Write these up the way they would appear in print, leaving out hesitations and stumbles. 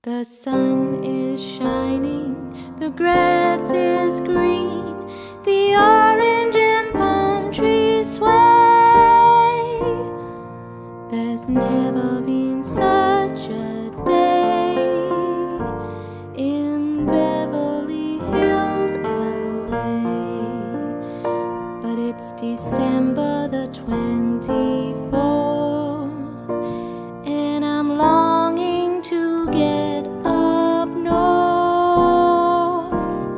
The sun is shining, the grass is green, the orange and palm trees sway. There's never been such a day in Beverly Hills, LA. But it's December the 24th, and I'm longing to get up north.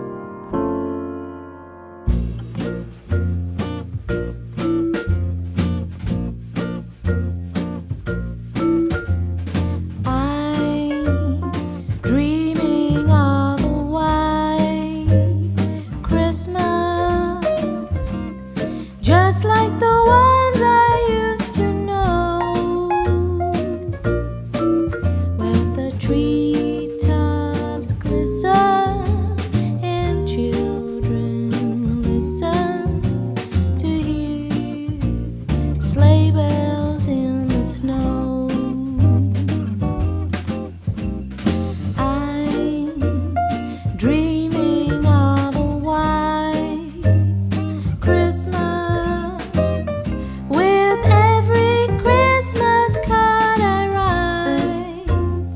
I'm dreaming of a white Christmas, just like the ones I used to know, where the treetops glisten and children listen to hear sleigh bells in the snow. I'm dreaming of a white Christmas, with every Christmas card I write.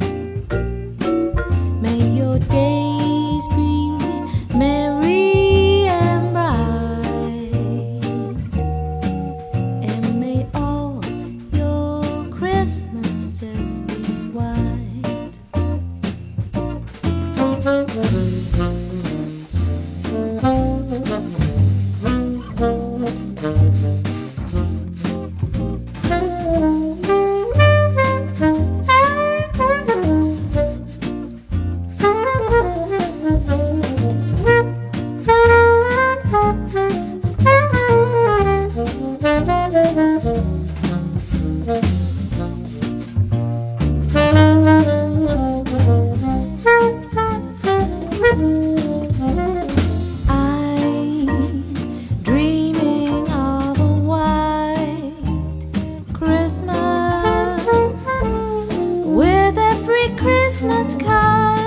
May your days be merry and bright, and may all your Christmases be white. I'm dreaming of a white Christmas, with every Christmas card